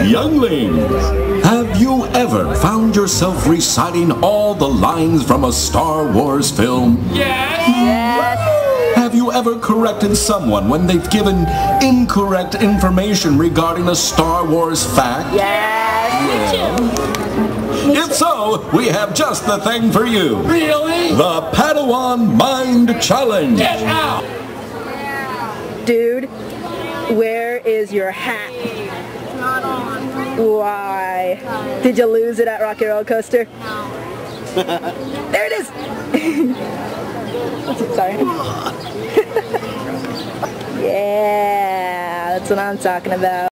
Younglings, have you ever found yourself reciting all the lines from a Star Wars film? Yes. Have you ever corrected someone when they've given incorrect information regarding a Star Wars fact? Yes. If so, we have just the thing for you. Really? The Padawan Mind Challenge. Get out! Dude, where is your hat? Not on. Why? Did you lose it at Rocky Roller Coaster? No. There it is! Sorry. Yeah, that's what I'm talking about.